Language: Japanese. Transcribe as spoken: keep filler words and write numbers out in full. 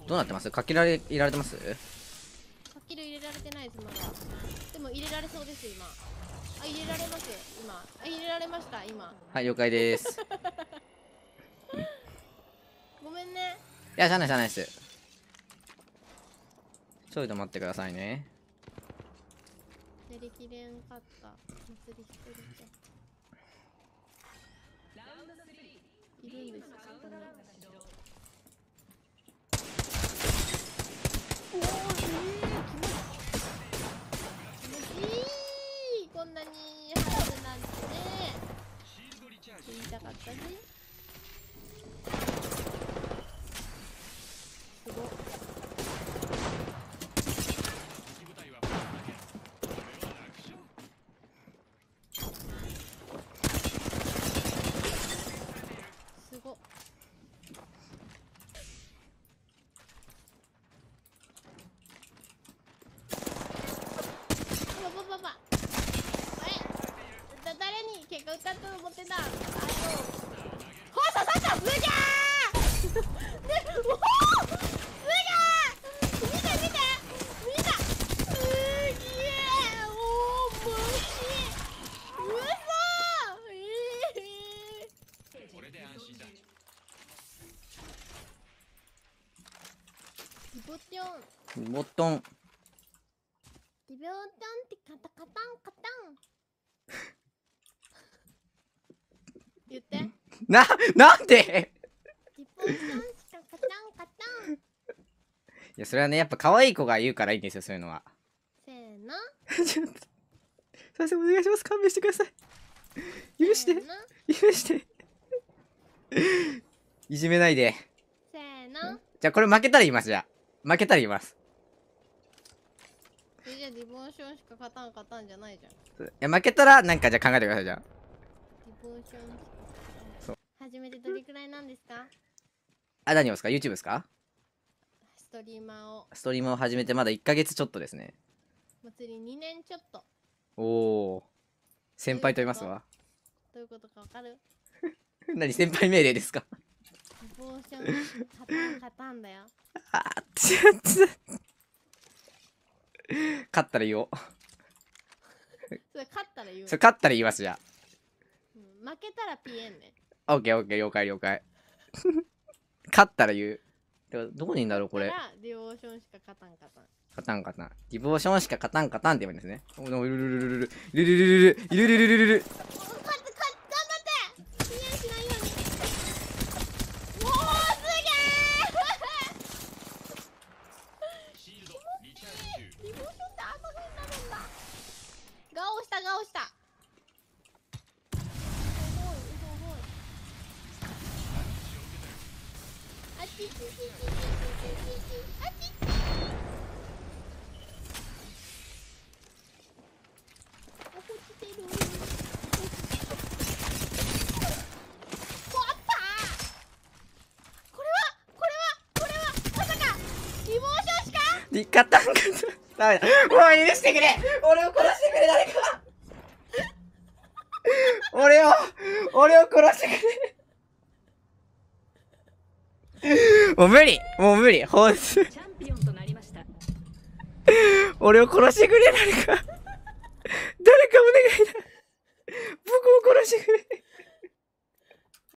どうなってます？かけられ入れられてます？ かける入れられてないですまだ。でも入れられそうです今。あ、入れられます今。あ、入れられました今。 はい、了解です。 ごめんね。 いや、しゃあないしゃあないです。ちょいと待ってくださいね。 やりきれんかった。祭り一人じゃ。いるんですかここに。おお、えー、気持ちいい。こんなに晴れるなんてね。言いたかったね。すごっ。すごっ。パパパパ。あれ、だ誰に結果歌ったと思ってた。あと。ほさささすげー。で、おお。すげー。見て見て見た。すげえ。おお、マジ。うそ。ええー。これで安心だ。リボテョン。 ボトン。 リボテョンってカタカタンカタン。言って。 な、なんでリボテョンしかカタンカタン。 いや、それはね、やっぱ可愛い子が言うからいいんですよ、そういうのは。 せーの。 ちょっと。先生、お願いします。勘弁してください。許して。 せーの。 許して。いじめないで。 せーの。 じゃあ、これ負けたら言います、じゃあ。負けたら言います。 それじゃリボンションしか勝たん勝たんじゃないじゃん。 いや、負けたら、なんかじゃあ考えてください、じゃあ。 リボンションしか勝そう。 たん。初めてどれくらいなんですか？ あ、何をですか？ YouTube ですか？ ストリーマーを。 ストリームを始めてまだいっかげつちょっとですね。 祭りにねんちょっと。 おお。先輩と言いますわ。 どういうことかわかる？ 何、先輩命令ですか？ リボンションしか勝たん勝たんだよ。 あー、ちょっと。勝ったら言おう。 それ勝ったら言う。 それ勝ったら言います、じゃうん、負けたらピエンね。 あ。オッケーオッケー、了解了解。勝ったら言う。でもどこにいんだろう、これ。 リボンションしか勝たん勝たん。 勝たん勝たん。リボーションしか勝たん勝たんって言うんですね。おいるるるるるるるるるるるるるるるる。 勝って勝って頑張ってピエンしないように。おお、すげえ。リボンションってあんな風になるんだ。ガオしたガオした。すごいすごい。あちちちちちちちちあちち。落ちてる。怖ったー。これはこれはこれはまさかリボンションしか。 リカタンカタン。ダメだ。もう許してくれ。俺を殺してくれ、誰か。俺を、俺を殺してくれ。もう無理。もう無理。ほんと。 チャンピオンとなりました。 俺を殺してくれ、誰か。誰かお願いだ。僕を殺してくれ。